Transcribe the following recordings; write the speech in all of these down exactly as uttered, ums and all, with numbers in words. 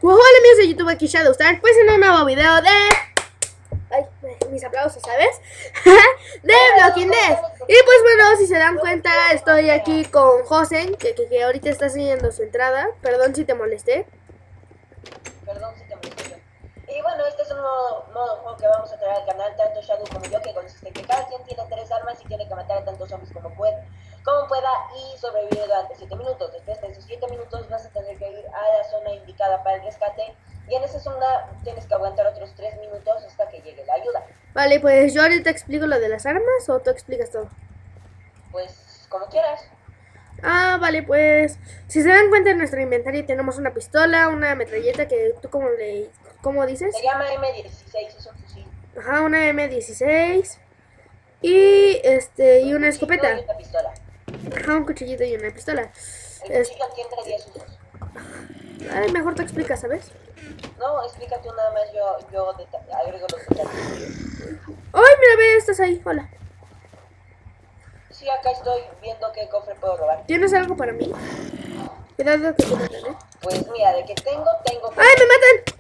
Hola amigos de YouTube, aquí Shadowstar, pues en un nuevo video de... Ay, mis aplausos, ¿sabes? de Walking Dead. Y pues bueno, si se dan cuenta, estoy aquí con Josen, que, que, que ahorita está siguiendo su entrada. Perdón si te molesté. Perdón si te molesté. Y bueno, este es un nuevo, nuevo juego que vamos a traer al canal, tanto Shadow como yo, que consiste en que cada quien tiene tres armas y tiene que matar a tantos zombies como pueda, como pueda y sobrevivir durante siete minutos. Después de esos siete minutos vas a tener que ir a la zona indicada para el rescate y en esa zona tienes que aguantar otros tres minutos hasta que llegue la ayuda. Vale, pues yo ahorita explico lo de las armas o tú explicas todo. Pues como quieras. Ah, vale, pues si se dan cuenta en nuestro inventario tenemos una pistola, una metralleta que tú como le... ¿Cómo dices? Se llama M dieciséis, es un fusil. Ajá, una M dieciséis y este y una escopeta. Y una pistola. Ajá, un cuchillito y una pistola. El cuchillo tiene diez usos. Ay, mejor te explicas, ¿sabes? No, explica tú nada más, yo, yo agrego los detalles. Ay, mira, ve, estás ahí, hola. Sí, acá estoy viendo qué cofre puedo robar. ¿Tienes algo para mí? Cuidado que te matan, ¿eh? Pues mira, de que tengo, tengo... ¡Ay, me matan!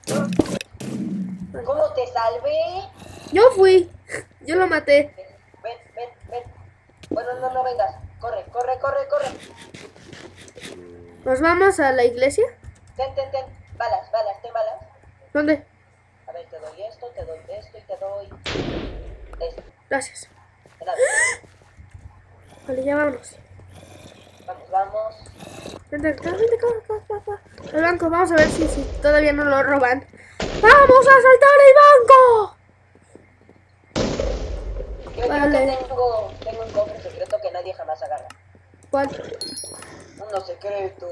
¿Cómo te salvé? Yo fui, yo lo maté. Ven, ven, ven. Bueno, no, no vengas. Corre, corre, corre, corre. ¿Nos vamos a la iglesia? Ten, ten, ten. Balas, balas, ten balas. ¿Dónde? A ver, te doy esto, te doy esto y te doy esto. Gracias. De nada. Vale, ya vámonos. Vamos, vamos. Vente acá, vente acá, acá, acá, acá. El banco, vamos a ver si, si todavía no lo roban. ¡Vamos a asaltar el banco! Yo Vale. creo que tengo, tengo un cofre secreto que nadie jamás agarra. ¿Cuál? Uno secreto.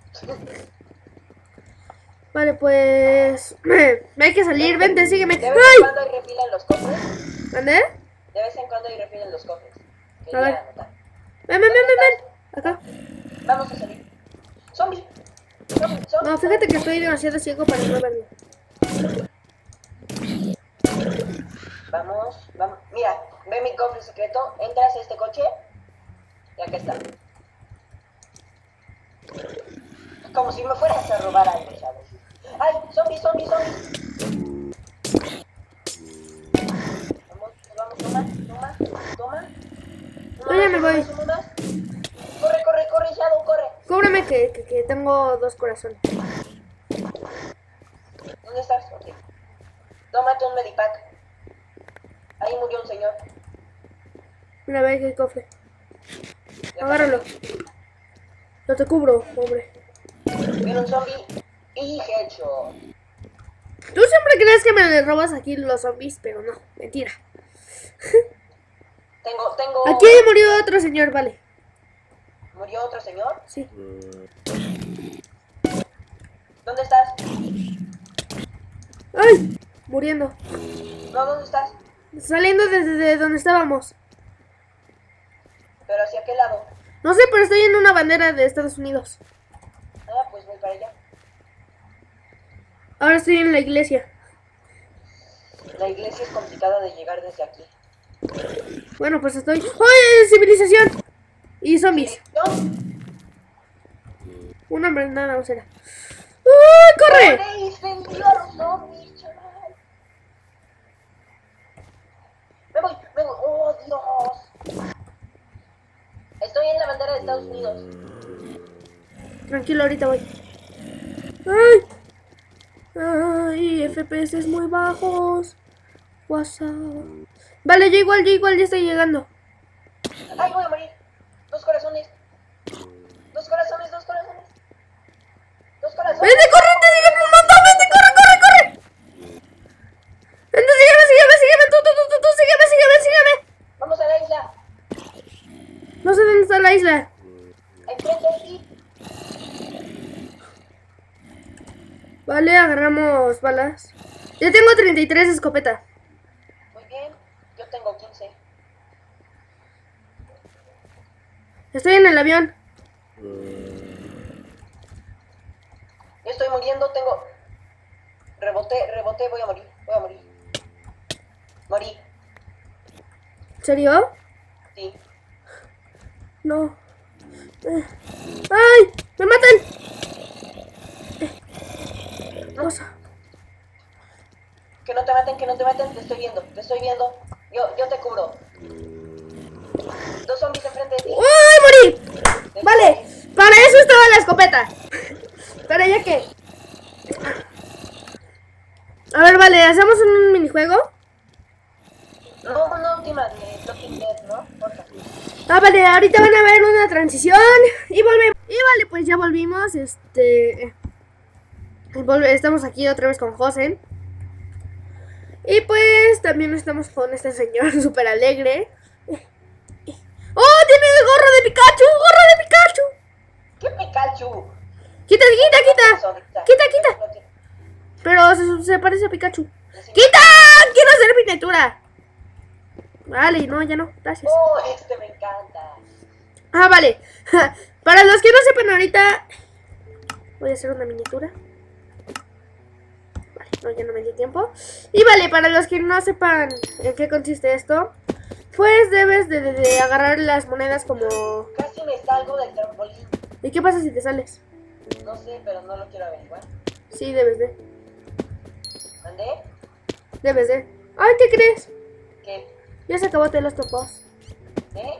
Vale, pues... Me hay que salir, vente, sígueme. De vez en ¡Ay! cuando hay refil en los cofres. ¿Dónde? De vez en cuando hay refil en los cofres. A ver. Quería anotar. Ven, ven, ven, ven, ven. Acá. Vamos a salir. Zombie. Zombie, zombie. No, fíjate que estoy demasiado ciego para no verlo. Vamos, vamos. Mira, ve mi cofre secreto. Entras a este coche. Y acá está. Como si me fueras a robar algo, ¿sabes? ¡Ay! ¡Zombie, zombie, zombie! Vamos, vamos, toma, toma, toma. Yo ya me voy. Toma. Corre, corre, corre, Shadow, corre. Cúbreme que, que, que tengo dos corazones. ¿Dónde estás? Ok. Tómate un medipack. Ahí murió un señor. Mira, ve el cofre. Agárralo. No te cubro, hombre. Viene un zombie y headshot. Tú siempre crees que me robas aquí los zombies, pero no, mentira. Tengo, tengo... Aquí murió otro señor, vale. ¿Murió otro señor? Sí. ¿Dónde estás? ¡Ay! Muriendo. No, ¿dónde estás? Saliendo desde de donde estábamos. ¿Pero hacia qué lado? No sé, pero estoy en una bandera de Estados Unidos. Ah, pues voy para allá. Ahora estoy en la iglesia. La iglesia es complicada de llegar desde aquí. Bueno, pues estoy... ¡Ay! ¡Civilización! Y zombies. ¿No? Un hombre, nada más era. ¡Ay! ¡Corre! ¡Corre! ¡Incendió a los zombies, chaval! Me voy, me voy. ¡Oh, Dios! Estoy en la bandera de Estados Unidos. Tranquilo, ahorita voy. ¡Ay! ¡Ay! F P S muy bajos. WhatsApp. Vale, yo igual, yo igual ya estoy llegando. ¡Ay, voy a morir! Dos corazones. Dos corazones, dos corazones. Dos corazones. ¡Vente, corre! ¡Te siguen un montón! ¡Vente, corre, corre, corre! ¡Vente, sígueme, sígueme, sígueme! ¡Tú, tú, tú, tú, tú! ¡Sígueme, sígueme, sígueme! Vamos a la isla. No sé dónde está la isla. Enfrente de ti. Vale, agarramos balas. Yo tengo treinta y tres escopeta. Muy bien. Yo tengo quince. Estoy en el avión. Yo estoy muriendo, tengo... Reboté, reboté, voy a morir, voy a morir. Morí. ¿En serio? Sí. No. Eh. ¡Ay! ¡Me matan! cosa. Que no te maten, que no te maten, te estoy viendo, te estoy viendo. Yo, yo te cubro. Dos zombies enfrente de ti. ¡Uy, morí! Vale, para eso estaba la escopeta. Pero ya que... A ver, vale, ¿hacemos un minijuego? No, no, última de Talking Dead, ¿no? Porfa. Ah, vale, ahorita van a ver una transición y volvemos. Y vale, pues ya volvimos, este... volve- Estamos aquí otra vez con Josen. Y pues también estamos con este señor súper alegre. ¡Oh, tiene el gorro de Pikachu! ¡Gorro de Pikachu! ¿Qué Pikachu? ¡Quita, quita, quita! ¡Quita, quita! Pero se, se parece a Pikachu. ¡Quita! ¡Quiero hacer miniatura! Vale, no, ya no, gracias. Oh, este me encanta. Ah, vale. Para los que no sepan ahorita, voy a hacer una miniatura. Vale, no, ya no me di tiempo. Y vale, para los que no sepan en qué consiste esto, pues debes de, de, de agarrar las monedas como... Casi me salgo del trampolín. ¿Y qué pasa si te sales? No sé, pero no lo quiero averiguar. Sí, debes de. ¿Mandé? Debes de. Ay, ¿qué crees? ¿Qué? Ya se acabó de los topos. ¿Eh?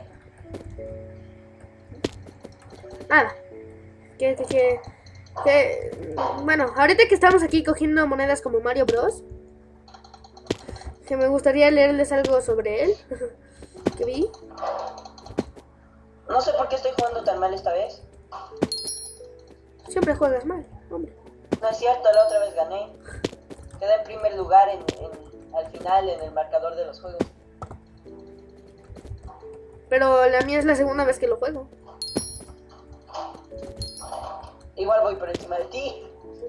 Nada. Que, que, que, que... Bueno, ahorita que estamos aquí cogiendo monedas como Mario Bros, que me gustaría leerles algo sobre él. Que vi. No sé por qué estoy jugando tan mal esta vez. Siempre juegas mal, hombre. No es cierto, la otra vez gané. Quedé en primer lugar en, en, al final en el marcador de los juegos. Pero la mía es la segunda vez que lo juego. Igual voy por encima de ti.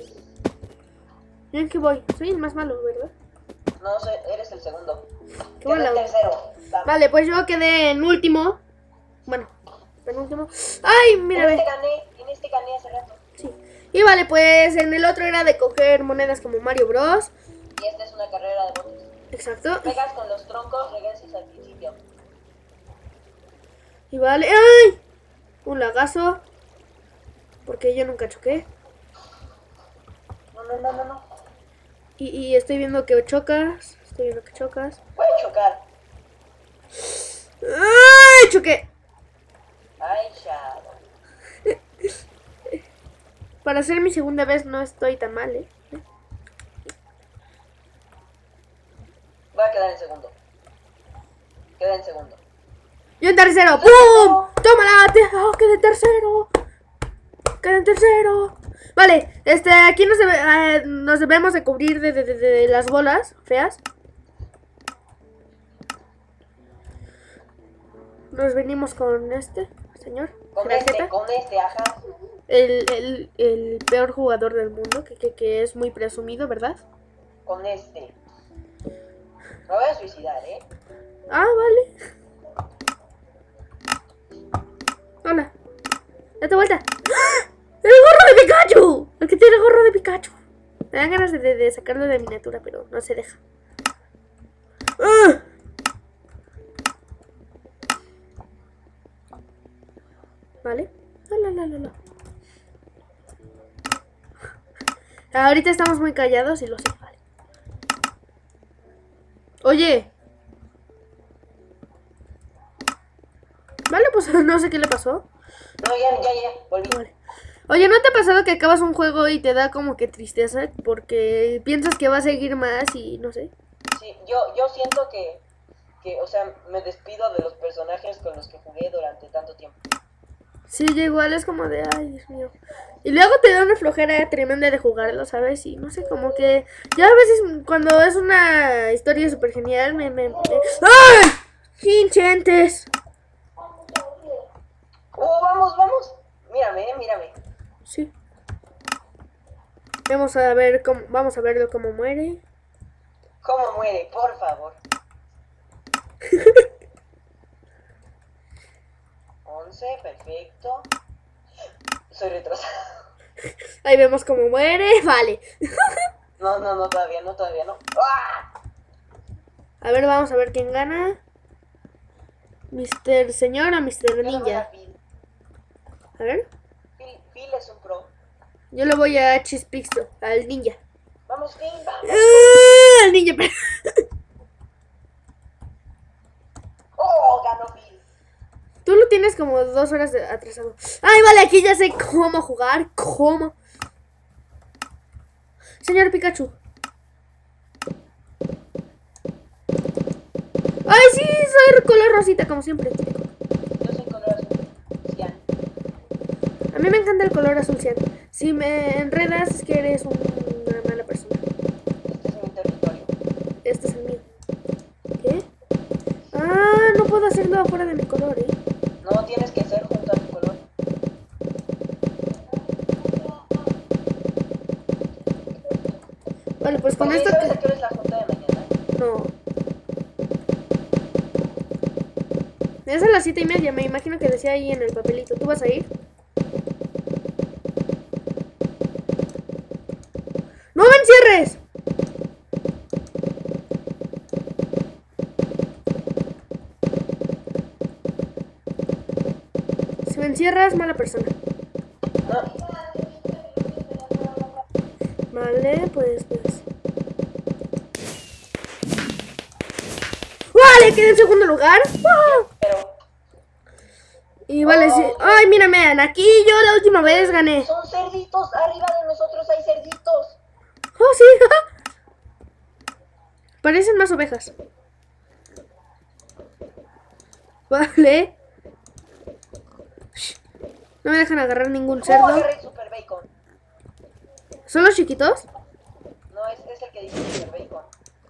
¿Y en qué voy? Soy el más malo, ¿verdad? No sé, eres el segundo. Qué Quedé mala en onda. tercero. Vamos. Vale, pues yo quedé en último. Bueno, penúltimo. ¡Ay, mira! En ve. este gané, en este gané hace rato. Sí. Y vale, pues en el otro era de coger monedas como Mario Bros. Y esta es una carrera de botes. Exacto. Pegas con los troncos, regresas al principio. Y vale. ¡Ay! Un lagazo. Porque yo nunca choqué. No, no, no, no, no. Y, y estoy viendo que chocas. Estoy viendo que chocas. Puede chocar. ¡Ay! Choqué. Ay, Shadow. Para hacer mi segunda vez no estoy tan mal, ¿eh? Voy a quedar en segundo. Queda en segundo. Yo en tercero. ¡Pum! ¡Tómala! Te- ¡Oh, quedé en tercero! ¡Quedé en tercero! Vale, este, aquí nos, debe- eh, nos debemos de cubrir de, de, de, de las bolas feas. Nos venimos con este señor. Con Tarjeta. este, con este, ajá. El, el, el peor jugador del mundo, que, que, que es muy presumido, ¿verdad? Con este. Me voy a suicidar, ¿eh? Ah, vale. Hola. Date vuelta. ¡Ah! ¡El gorro de Pikachu! El que tiene el gorro de Pikachu. Me dan ganas de, de, de sacarlo de miniatura, pero no se deja. ¡Ah! Vale. La, la, la, la, la. Ahorita estamos muy callados y lo sé, vale. Oye. Vale, pues no sé qué le pasó. No, ya, ya, ya, volví. Vale. Oye, ¿no te ha pasado que acabas un juego y te da como que tristeza? Porque piensas que va a seguir más y no sé. Sí, yo, yo siento que, que, o sea, me despido de los personajes con los que jugué durante tanto tiempo. Sí, yo igual es como de, ay, Dios mío. Y luego te da una flojera tremenda de jugarlo, ¿sabes? Y no sé, como que... Yo a veces cuando es una historia súper genial me... me, me... ¡Ay! ¡Hinchentes! ¡Oh, vamos, vamos! Mírame, eh, mírame. Sí. Vamos a ver cómo... Vamos a verlo cómo muere. ¿Cómo muere? Por favor. once, perfecto. Soy retrasado. Ahí vemos cómo muere. Vale. No, no, no, todavía no, todavía no. ¡Ah! A ver, vamos a ver quién gana. ¿mister Señor o mister Yo le voy a Ninja? Phil. A ver. Phil, Phil es un pro. Yo lo voy a Chispixto, al ninja. Vamos, Finn, vamos. ¡Uh! El niño. Oh, ganó Finn. Tú lo tienes como dos horas de atrasado. Ay, vale, aquí ya sé cómo jugar. ¿Cómo? Señor Pikachu. Ay, sí, soy color rosita, como siempre. Yo soy color azul. Cian. A mí me encanta el color azul cian. Si me enredas es que eres una mala persona. Este es mi territorio. Este es el mío. ¿Qué? Ah, no puedo hacerlo afuera de mi color, ¿eh? No, tienes que ser junto a tu color. Vale, pues con Oye, esto ¿sabes que... a qué hora es la junta de mañana? No. Es a las siete y media, me imagino que decía ahí en el papelito. ¿Tú vas a ir? ¡No me encierres! Si me encierras, mala persona. No. Vale, pues, pues. ¡Vale! Quedé en segundo lugar. ¡Wow! Pero Y vale, sí. Ay, mírame, aquí yo la última vez gané. son cerditos. Arriba de nosotros hay cerditos. Oh, sí. Parecen más ovejas. Vale. No me dejan agarrar ningún Oh, cerdo. agarré el super bacon. ¿Son los chiquitos? No, este es el que dice super bacon.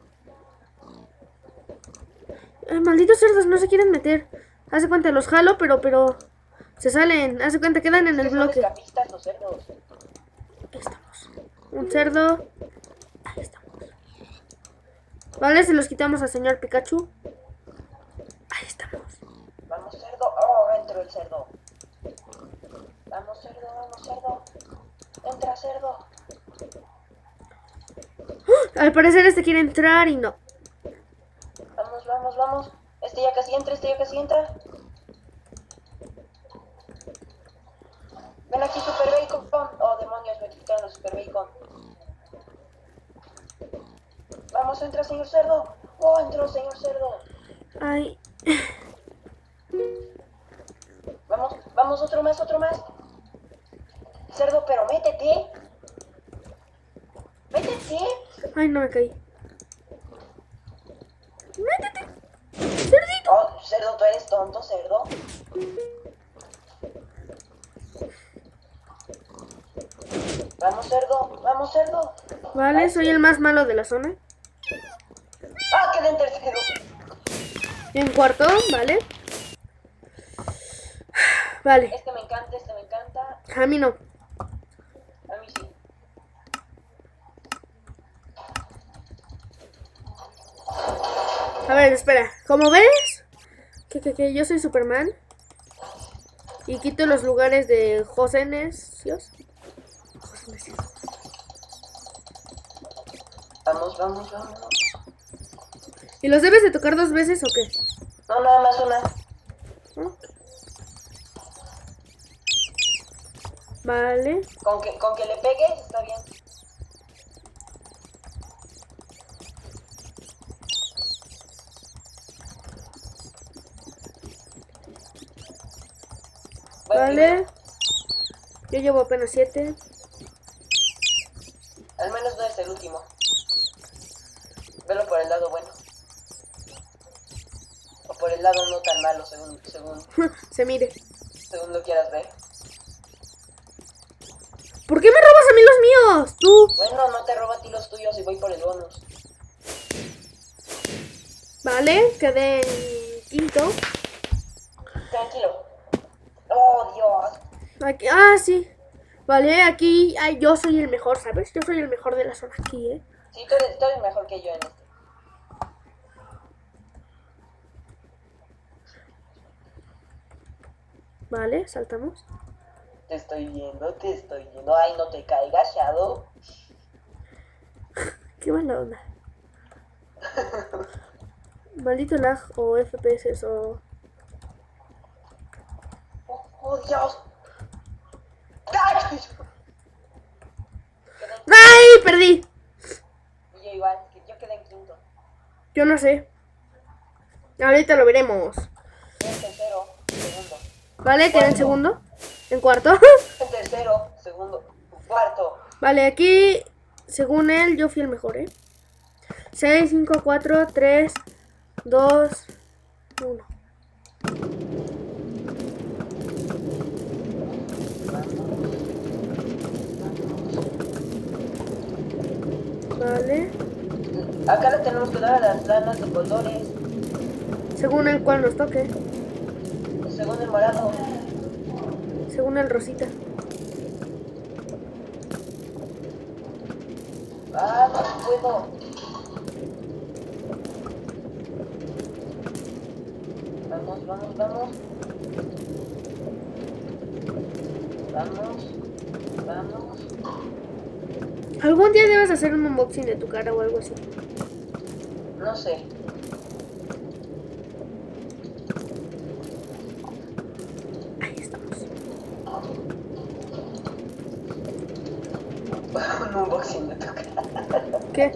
Ay, malditos cerdos, no se quieren meter. Hace cuenta, los jalo, pero, pero... Se salen, hace cuenta, quedan en el Son bloque. escapistas los cerdos. Ahí estamos. Un cerdo. Ahí estamos. Vale, se los quitamos al señor Pikachu. Ahí estamos. Vamos, cerdo. Oh, entró el cerdo. Vamos, cerdo, vamos, cerdo. Entra, cerdo. Al parecer este quiere entrar y no. Vamos, vamos, vamos. Este ya casi entra, este ya casi entra. Ven aquí, super bacon. Oh, demonios, me quitaron el super bacon. Vamos, entra, señor cerdo. Oh, entró, señor cerdo. Ay. Vamos, vamos, otro más, otro más. Cerdo, pero métete. Métete. Ay, no me caí. Métete. Cerdito. Oh, cerdo, tú eres tonto, cerdo. Vamos, cerdo, vamos, cerdo. Vale, soy el más malo de la zona. Ah, quedé en tercero. En cuarto, vale. Vale. Este me encanta, este me encanta. A mí no. A mí sí. A ver, espera. ¿Cómo ves? Que, que, que yo soy Superman. Y quito los lugares de Josenesios. Josenesios. Vamos, vamos, vamos. ¿Y los debes de tocar dos veces o qué? No, nada más una. ¿No? Vale. Con que, con que le pegues está bien. Buen Vale. primero. Yo llevo apenas siete. Al menos no es el último. Velo por el lado bueno. O por el lado no tan malo, según, según, Se mire. según lo quieras ver. ¿Por qué me robas a mí los míos? Tú. Bueno, no te robo a ti los tuyos y voy por el bonus. Vale, quedé en quinto. Tranquilo. Oh, Dios. Aquí, ah, sí. Vale, aquí ay, yo soy el mejor, ¿sabes? Yo soy el mejor de la zona aquí, ¿eh? Sí, tú eres, tú eres mejor que yo en este. Vale, saltamos. Te estoy viendo, te estoy viendo. Ay, no te caigas, Shadow. Qué mala onda. Maldito lag o F P S o... Oh, oh, Dios. ¡Ay! ¡Ay! Perdí. Yo no sé. Ahorita lo veremos. En tercero, segundo. Vale, queda en segundo. En cuarto. En tercero, segundo, cuarto. Vale, aquí, según él, yo fui el mejor, ¿eh? seis, cinco, cuatro, tres, dos, uno. Vale. Acá le tenemos que dar a las lanas de colores. Según el cual nos toque. Según el morado. Según el rosita. Ah, no puedo. Vamos, vamos, vamos. Vamos, vamos. Algún día debes hacer un unboxing de tu cara o algo así. No sé. Ahí estamos. Un unboxing de tu cara. ¿Qué?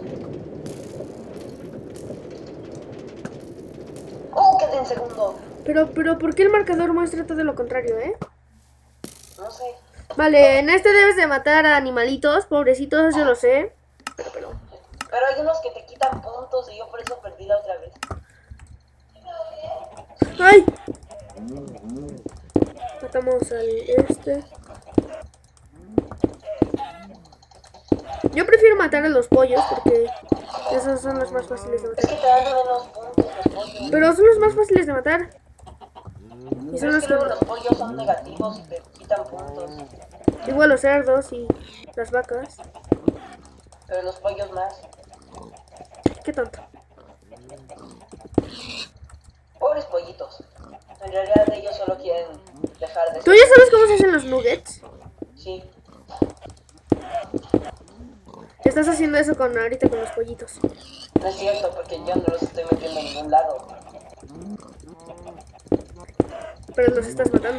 Oh, quedé en segundo. Pero, pero, ¿por qué el marcador muestra todo lo contrario, eh? No sé. Vale, en este debes de matar a animalitos, pobrecitos, yo lo sé. Pero, pero... Pero hay unos que te quitan puntos y yo por eso perdí la otra vez. ¡Ay! Matamos al este. Yo prefiero matar a los pollos porque esos son los más fáciles de Es matar. que te dan menos puntos los pollos. Pero son los más fáciles de matar. Y son Pero es los que que... luego los pollos son negativos y te quitan puntos. Igual los cerdos y las vacas. Pero los pollos más. Qué tonto. Pobres pollitos. En realidad ellos solo quieren dejar de ¿Tú ser. ya sabes cómo se hacen los nuggets? Sí. Estás haciendo eso con ahorita con los pollitos. No es cierto, porque yo no los estoy metiendo en ningún lado. Pero los estás matando.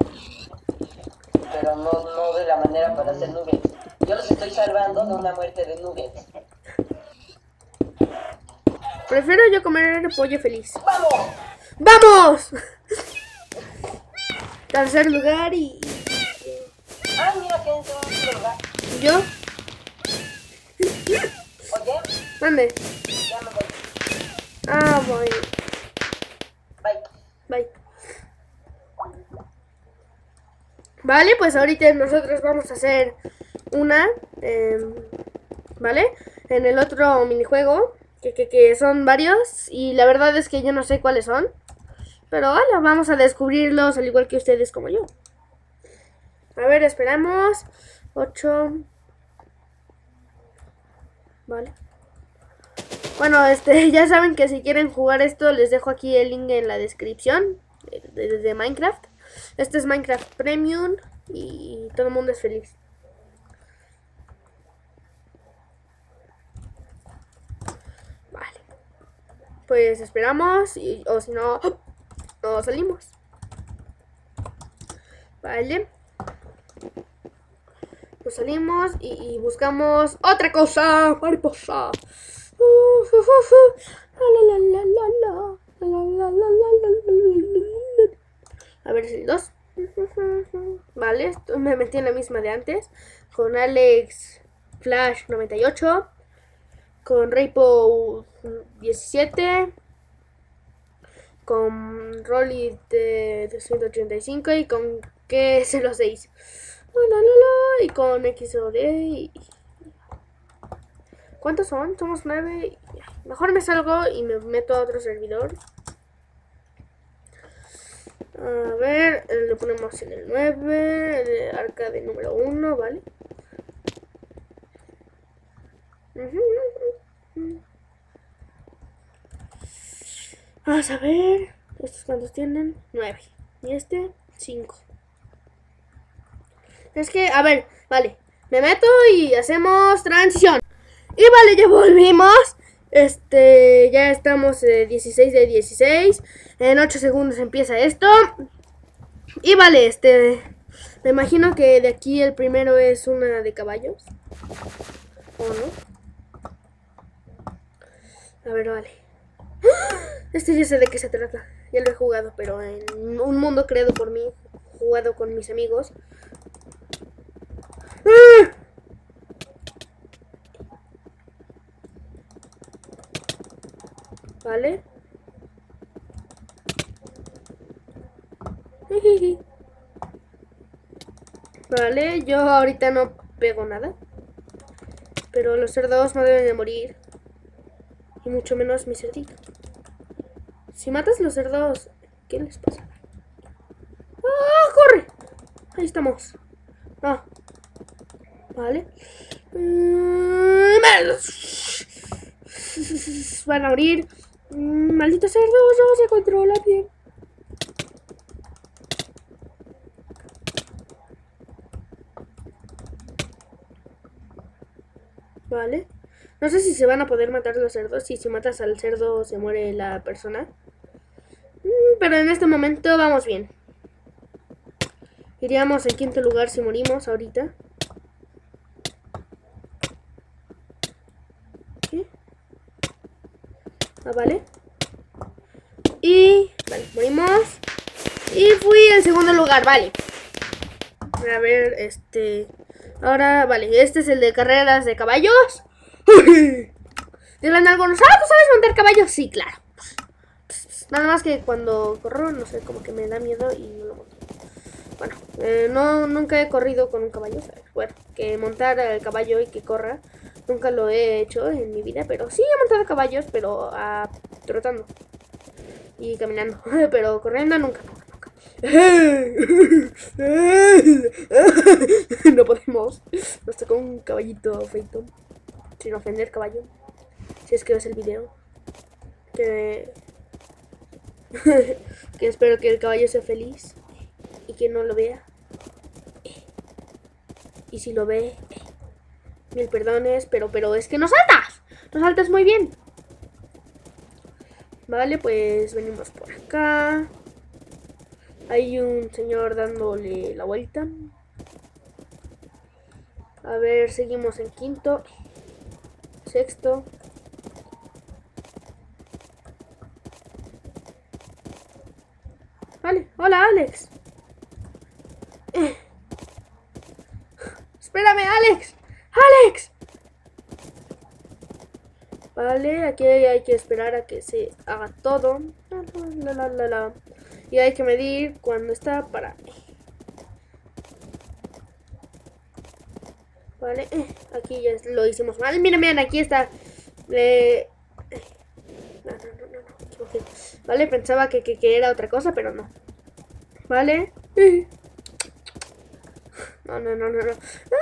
Pero no, no de la manera para hacer nuggets. Yo los estoy salvando de una muerte de nuggets. Prefiero yo comer pollo feliz. ¡Vamos! ¡Vamos! Tercer lugar y... Ah, mira que en segundo lugar. ¿Y yo? Oye, ¿Dónde? ya me voy. Ah, voy. Bye. Bye. Vale, pues ahorita nosotros vamos a hacer una, eh, ¿vale? En el otro minijuego, que, que, que son varios, y la verdad es que yo no sé cuáles son. Pero vale, vamos a descubrirlos al igual que ustedes como yo. A ver, esperamos. ocho. Vale. Bueno, este, ya saben que si quieren jugar esto, les dejo aquí el link en la descripción de, de, de Minecraft. Este es Minecraft Premium y todo el mundo es feliz. Vale. Pues esperamos, y, o si no, no salimos. Vale. Pues salimos y, y buscamos otra cosa, mariposa. Uh, uh, uh, uh. La, la, la, la, la. La, la, la, la, la. A ver si el dos. Vale, esto me metí en la misma de antes. Con Alex Flash noventa y ocho. Con Raypo diecisiete. Con Rolly de ciento ochenta y cinco. Y con K cero seis. La, la, la, y con X O D. Y... ¿Cuántos son? Somos nueve. Mejor me salgo y me meto a otro servidor. A ver, le ponemos en el nueve, el arcade número uno, ¿vale? Vamos a ver, ¿estos cuántos tienen? nueve. Y este, cinco. Es que, a ver, vale, me meto y hacemos transición. Y vale, ya volvimos. Este, ya estamos eh, dieciséis de dieciséis. En ocho segundos empieza esto. Y vale, este, me imagino que de aquí el primero es una de caballos. ¿O no? A ver, vale. Este ya sé de qué se trata. Ya lo he jugado, pero en un mundo creado por mí. Jugado con mis amigos. ¡Ah! Vale. Vale, yo ahorita no pego nada. Pero los cerdos no deben de morir. Y mucho menos mi cerdito. Si matas los cerdos, ¿qué les pasa? ¡Ah, corre! Ahí estamos. Ah. Vale. Van a morir. Malditos cerdos, no se controla bien. Vale. No sé si se van a poder matar los cerdos. Y si matas al cerdo se muere la persona. Pero en este momento vamos bien. Iríamos en quinto lugar si morimos ahorita. ¿Qué? Ah, vale. Y... Vale, morimos. Y fui en segundo lugar, vale. A ver, este... Ahora, vale, este es el de carreras de caballos. Dirán algunos, ah, ¿tú sabes montar caballos? Sí, claro. Nada más que cuando corro, no sé, como que me da miedo y no lo monto. Bueno, eh, no, nunca he corrido con un caballo. Bueno, que montar el caballo y que corra, nunca lo he hecho en mi vida. Pero sí he montado caballos, pero uh, trotando y caminando. Pero corriendo nunca, nunca, nunca. No podemos. Nos tocó un caballito feito. Sin ofender, caballo. Si es que ves el video. Que... que espero que el caballo sea feliz. Y que no lo vea. Y si lo ve, mil perdones. Pero, pero es que no saltas. No saltas muy bien. Vale, pues venimos por acá. Hay un señor dándole la vuelta. A ver, seguimos en quinto. Sexto. Vale, hola Alex. Eh. Espérame, Alex. Alex. Vale, aquí hay que esperar a que se haga todo. La, la, la, la. Y hay que medir cuando está para... Vale, eh, aquí ya lo hicimos mal. Miren, miren, aquí está. Eh... No, no, no, no, no, equivoqué. Vale, pensaba que, que, que era otra cosa, pero no. Vale. No, no, no, no, no.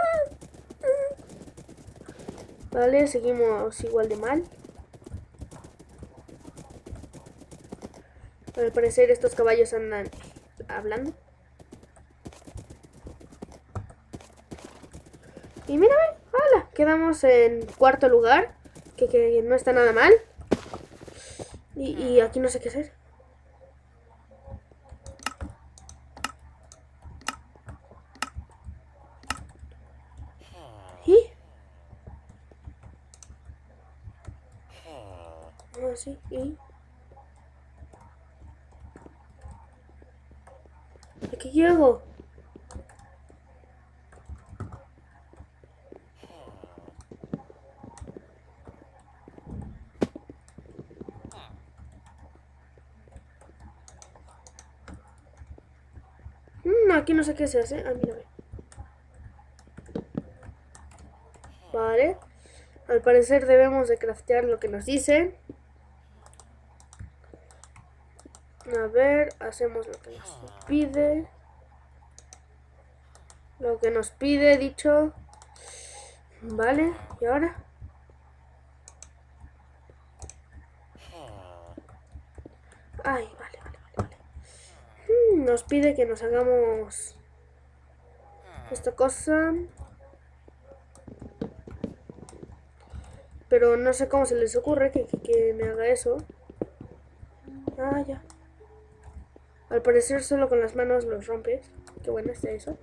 Vale, seguimos igual de mal. Al parecer estos caballos andan hablando. Y mírame, hola, quedamos en cuarto lugar, que, que no está nada mal. Y, y aquí no sé qué hacer. ¿Y? Ah, sí, y... Aquí llego. Mm, aquí no sé qué se hace. Ah, mírame. Vale. Al parecer debemos de craftear lo que nos dice. A ver, hacemos lo que nos pide. Lo que nos pide, dicho. Vale, ¿y ahora? Ay, vale, vale, vale, vale. Hmm, nos pide que nos hagamos esta cosa. Pero no sé cómo se les ocurre que, que, que me haga eso. Ah, ya. Al parecer solo con las manos los rompes. Qué bueno está eso.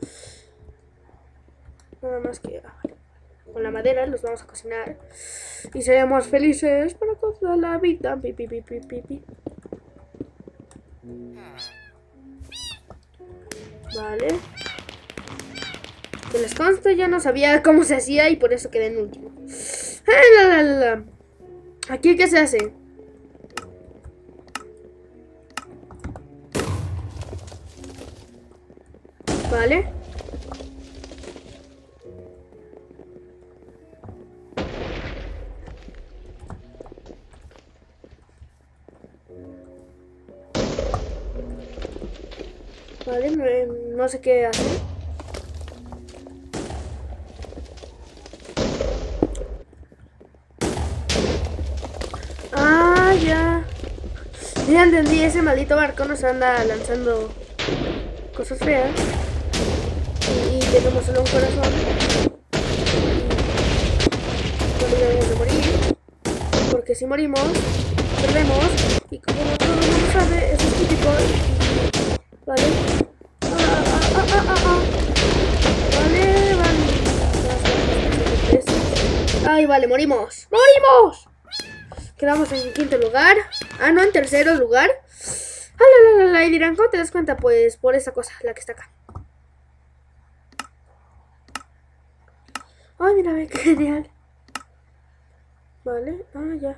Nada más que... Ah, vale. Con la madera los vamos a cocinar. Y seremos felices para toda la vida. Pi, pi, pi, pi, pi, pi. Vale. Que les conste, yo no sabía cómo se hacía y por eso quedé en último. Ah, la, la, la. ¿Aquí qué se hace? Vale. Vale, me, no sé qué hacer. Ah, ya. Ya entendí, ese maldito barco nos anda lanzando cosas feas. Y, y tenemos solo un corazón. No debemos de morir. Porque si morimos, perdemos. Y como todo el mundo sabe, eso es típico. Vale. Ah, ah, ah, ah, ah, ah. Vale, vale. Ay, vale, morimos. ¡Morimos! Quedamos en quinto lugar. Ah, no, en tercero lugar. Ah, la, la, la, la. Y dirán, ¿cómo te das cuenta? Pues por esa cosa, la que está acá. Ay, mira, ve, qué genial. Vale, ah, ya.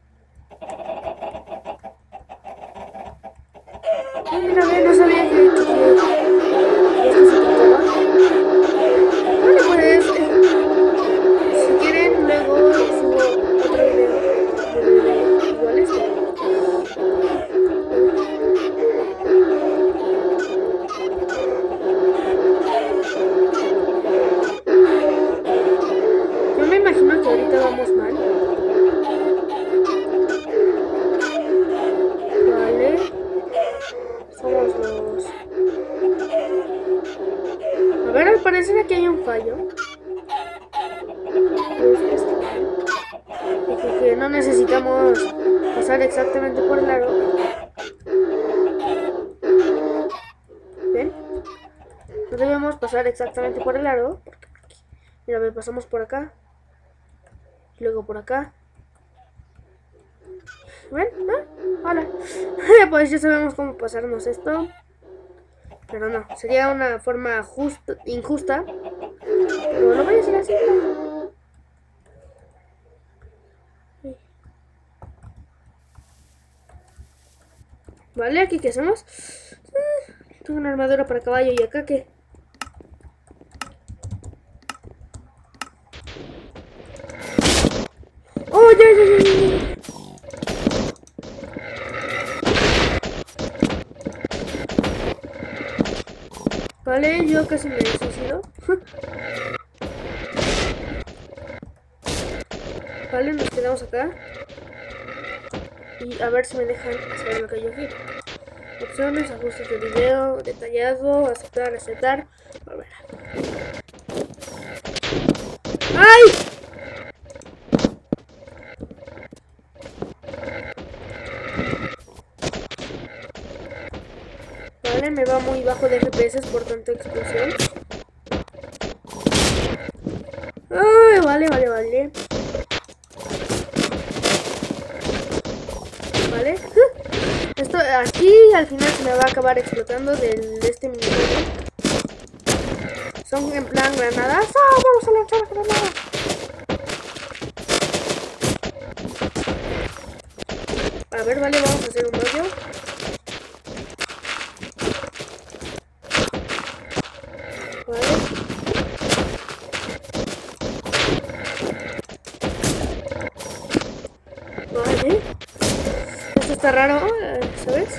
Ay, mira, ve, no sabía que, que, que esto se trataba. Vale, pues, eh, si quieren, luego subo otro video. De, igual este. Yo me imagino que ahorita vamos mal. Vale. Somos los... A ver, al parecer aquí hay un fallo. Dije que no necesitamos pasar exactamente por el aro. ¿Ven? No debemos pasar exactamente por el aro. Mira, ve, pasamos por acá. Y luego por acá. ¿Ven? ¿Ah? Hola. Pues ya sabemos cómo pasarnos esto. Pero no, sería una forma justa, injusta. Pero lo voy a hacer así. Vale, ¿aquí qué hacemos? Tengo una armadura para caballo y acá ¿qué? ¡Oh, ya, ya, ya, ya! Vale, yo casi me suicido. Vale, nos quedamos acá. Y a ver si me dejan hacer lo que yo quiero. Opciones, ajustes de video, detallado, aceptar, aceptar. Volver. ¡Ay! Vale, me va muy bajo de F P S por tanta explosión. Ay, vale, vale, vale. Vale. Esto aquí al final se me va a acabar explotando del, de este minijuego. Son en plan granadas. ¡Ah! Vamos a lanzar granadas. A ver, vale, vamos a hacer un hoyo. Vale. Vale. Esto está raro, ¿sabes?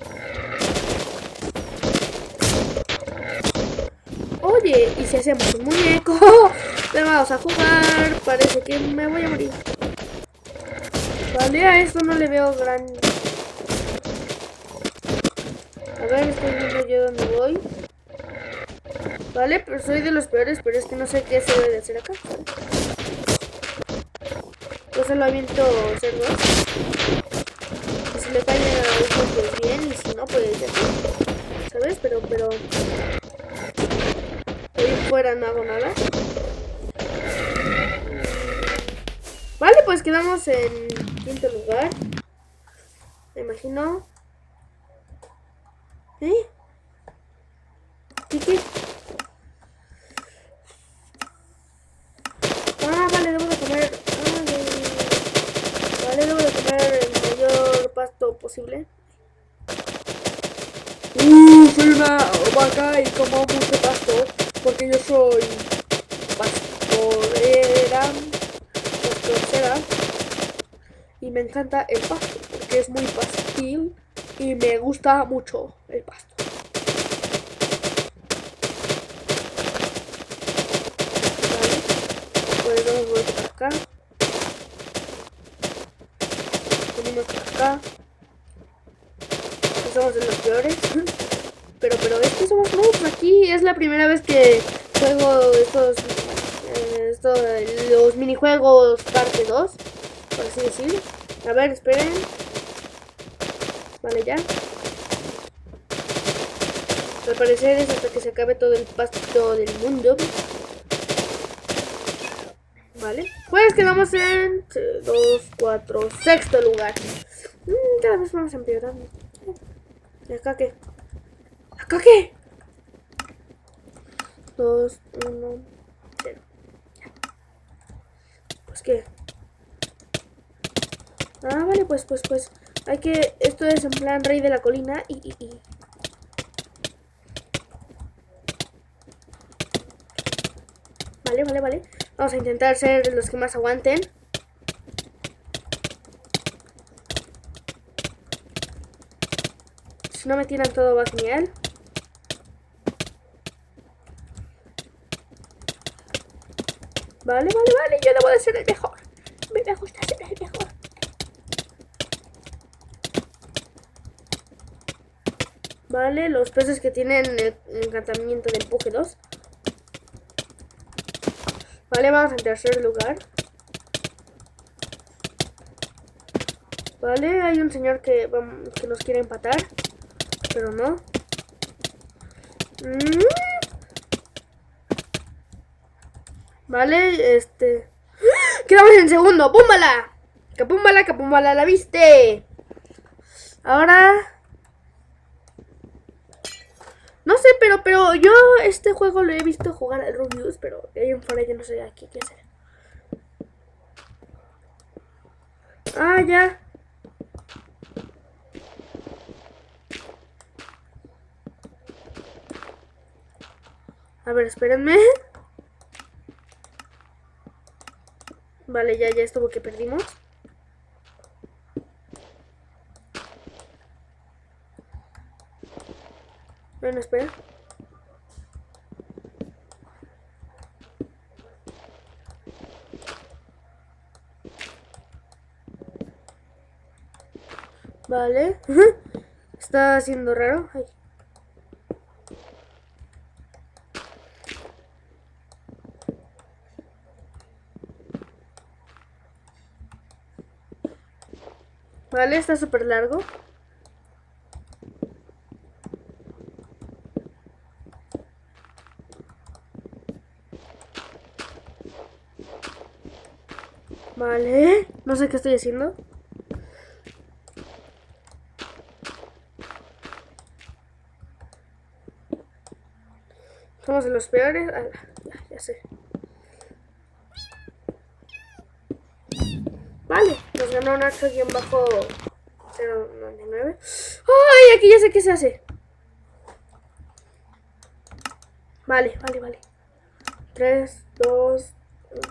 Oye, ¿y si hacemos un muñeco? Le vamos a jugar. Parece que me voy a morir. Vale, a esto no le veo gran... A ver, estoy viendo yo dónde voy. Vale, pero soy de los peores, pero es que no sé qué se debe de hacer acá. Yo solo aviento cerdos. Y si le caen a uno, pues bien, y si no, pues ya está. ¿Sabes? Pero, pero... ahí fuera no hago nada. Vale, pues quedamos en quinto lugar. Me imagino. ¿Eh? ¿Qué qué? Ah, vale, debo de comer. Vale, vale, debo de comer el mayor pasto posible. Uh, soy una vaca y como mucho pasto porque yo soy pastorera, pastorcera y me encanta el pasto porque es muy pastil y me gusta mucho el pasto. Vale, pues vamos a por acá. Venimos por acá. Somos de los peores. Pero, pero es que somos noobs aquí. Es la primera vez que juego estos, eh, estos los minijuegos parte dos, por así decir. A ver, esperen. Vale, ya. Al parecer es hasta que se acabe todo el pasto del mundo. Vale. Pues quedamos en dos, cuatro, sexto lugar. Mm, cada vez vamos empeorando. ¿Y acá qué? ¿Acá qué? dos, uno, cero. Pues qué. Ah, vale, pues, pues, pues. Hay que. Esto es en plan rey de la colina y. y, y. Vale, vale, vale. Vamos a intentar ser los que más aguanten. Si no me tiran todo va genial. Vale, vale, vale. Yo debo de ser el mejor. Me gusta ser el mejor. Vale, los peces que tienen el encantamiento de empuje dos. Vale, vamos en tercer lugar. Vale, hay un señor que, que nos quiere empatar. Pero no. Mm. Vale, este... ¡Quedamos en segundo! ¡Púmbala! ¡Capúmbala, capúmbala! ¡La viste! Ahora... No sé, pero, pero yo este juego lo he visto jugar al Rubius, pero de ahí en fuera ya no sé aquí qué hacer. Ah, ya. A ver, espérenme. Vale, ya, ya estuvo que perdimos. Bueno, espera. Vale. Está haciendo raro. Ay. Vale, está súper largo. Vale, no sé qué estoy haciendo. Somos de los peores. Ah, ya, ya sé. Vale, nos ganó Nacho guión bajo cero noventa y nueve. ¡Ay! Aquí ya sé qué se hace. Vale, vale, vale. tres, dos, uno.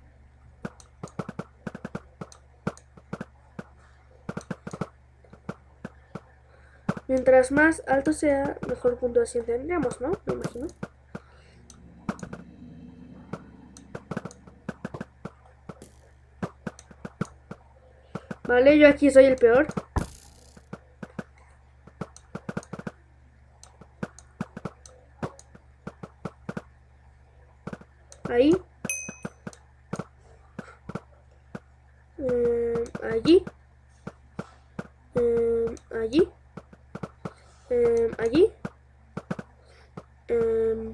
Mientras más alto sea, mejor puntuación tendríamos, ¿no? Me imagino. Vale, yo aquí soy el peor. Ahí. Eh, allí. Eh, allí. Eh, allí. Eh,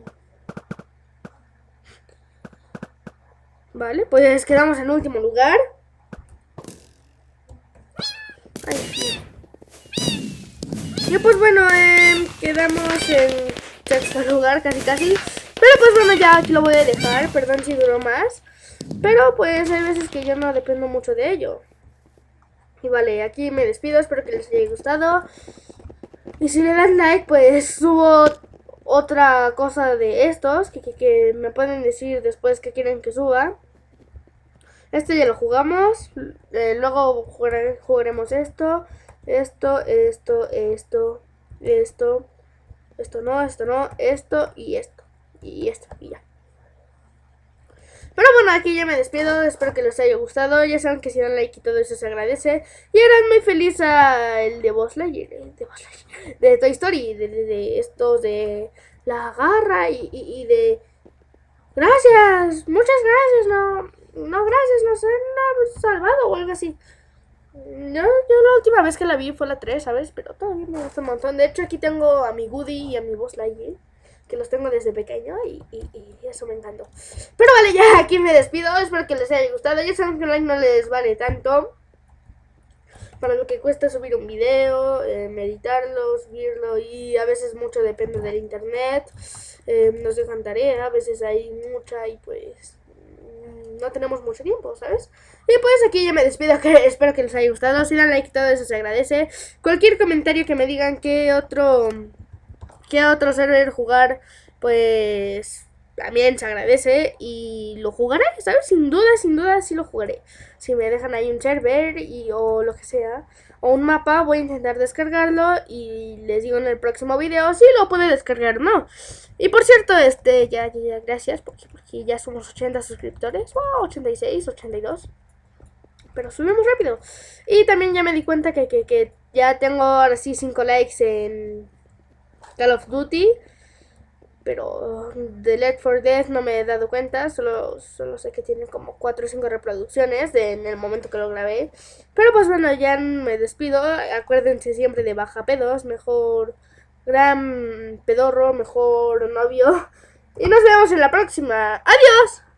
vale, pues quedamos en último lugar. Ay, Y pues bueno, eh, quedamos en sexto lugar casi casi. Pero pues bueno, ya aquí lo voy a dejar. Perdón si duró más. Pero pues hay veces que yo no dependo mucho de ello. Y vale, aquí me despido. Espero que les haya gustado. Y si le dan like, pues subo otra cosa de estos. Que, que, que me pueden decir después que quieren que suba. Este ya lo jugamos. Eh, luego jugar, jugaremos esto. Esto, esto, esto, esto. Esto no, esto no, esto y esto. Y esto, y ya. Pero bueno, aquí ya me despido, espero que les haya gustado. Ya saben que si dan like y todo eso se agradece. Y harán muy feliz a el de Buzz Lightyear, el de Buzz Lightyear, de Toy Story, de, de, de estos de la garra y, y, y de... Gracias, muchas gracias, no, no gracias, nos han salvado o algo así. Yo, yo la última vez que la vi fue la tres, ¿sabes? Pero todavía me gusta un montón. De hecho aquí tengo a mi Woody y a mi Buzz Lightyear, que los tengo desde pequeño y, y, y eso me encantó. Pero vale, ya aquí me despido. Espero que les haya gustado. Ya saben que un like no les vale tanto para lo que cuesta subir un video, eh, meditarlo, subirlo. Y a veces mucho depende del internet. eh, Nos dejan tarea, a veces hay mucha y pues no tenemos mucho tiempo, ¿sabes? Y pues aquí ya me despido, que espero que les haya gustado. Si dan like y todo eso se agradece. Cualquier comentario que me digan que otro... que otro server jugar, pues también se agradece y lo jugaré, ¿sabes? Sin duda, sin duda sí lo jugaré. Si me dejan ahí un server y, o lo que sea, o un mapa, voy a intentar descargarlo y les digo en el próximo video si lo puede descargar o no. Y por cierto, este, ya, ya, ya gracias, porque, porque ya somos ochenta suscriptores, wow, ochenta y seis, ochenta y dos. Pero subimos rápido. Y también ya me di cuenta que, que, que ya tengo ahora sí cinco likes en Call of Duty, pero de Left four Dead no me he dado cuenta, solo, solo sé que tiene como cuatro o cinco reproducciones de, en el momento que lo grabé. Pero pues bueno, ya me despido. Acuérdense siempre de baja pedos, mejor gran pedorro, mejor novio. Y nos vemos en la próxima. ¡Adiós!